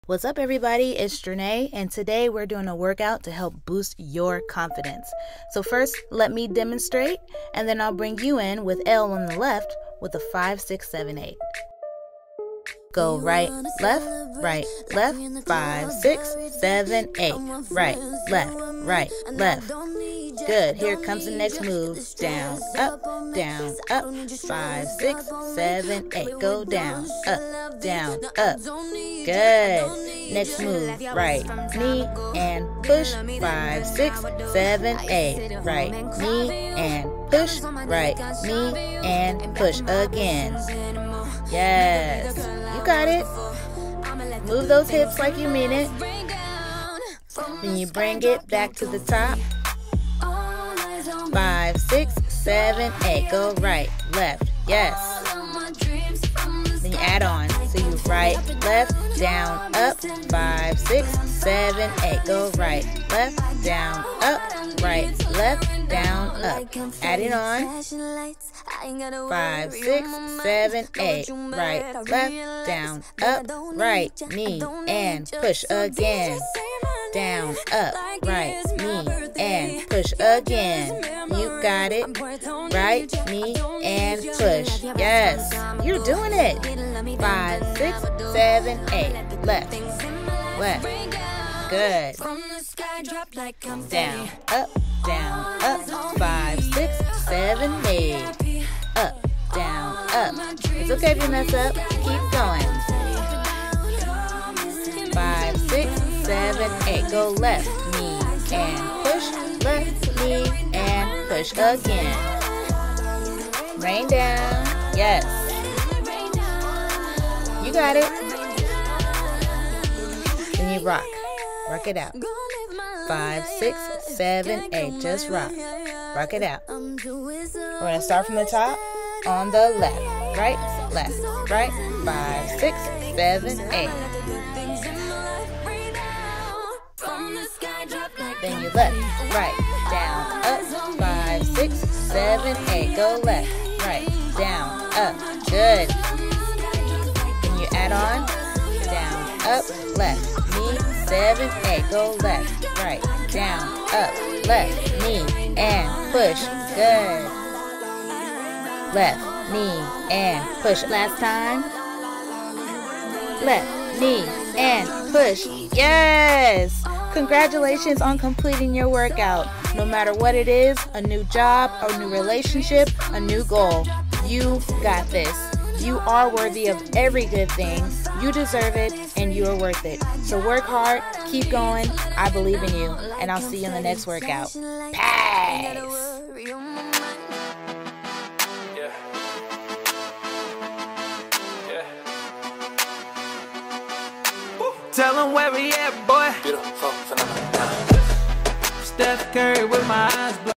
What's up, everybody? It's Strut, and today we're doing a workout to help boost your confidence. So first, let me demonstrate, and then I'll bring you in with L on the left with a 5, 6, 7, 8. Go right, left, 5, 6, 7, 8. Right, left. Good. Here comes the next move. Down, up, 5, 6, 7, 8. Go down, up. Good. Next move. Right knee and push. 5, 6, 7, 8. Right knee and push. Right knee and push again. Yes. You got it. Move those hips like you mean it. Then you bring it back to the top. 5, 6, 7, 8. Go right, left. Yes. Then you add on. So you right, left, down, up. 5, 6, 7, 8. Go right, left, down, up. Right, left, down, up. Adding on. 5, 6, 7, 8. Right, left, down, up. Right knee and push again. Down, up, right knee and push again. You got it. Right knee and push. Yes, you're doing it. 5, 6, 7, 8. Left. Good. Down, up. 5, 6, 7, 8. Up, down, up. It's okay if you mess up. Keep going. 5, 6, 7, 8. Go left knee and push. Left knee and push again. Rain down. Yes. You got it. Then you rock. Rock it out. 5, 6, 7, 8. Just rock. Rock it out. We're going to start from the top on the left. Right. 5, 6, 7, 8. Then you left, right, down, up. 5, 6, 7, 8. Go left, right, down, up. Good. Then you add on. Down, up, left, knee, 7, 8. Go left, right, down, up, left, knee, and push. Good. Left, knee, and push. Last time. Left, knee, and push. Yes! Congratulations on completing your workout. No matter what it is, a new job, a new relationship, a new goal, you got this. You are worthy of every good thing. You deserve it, and you are worth it. So work hard, keep going. I believe in you, and I'll see you in the next workout. Peace! Tell them where we at, boy. Steph Curry with my eyes blown.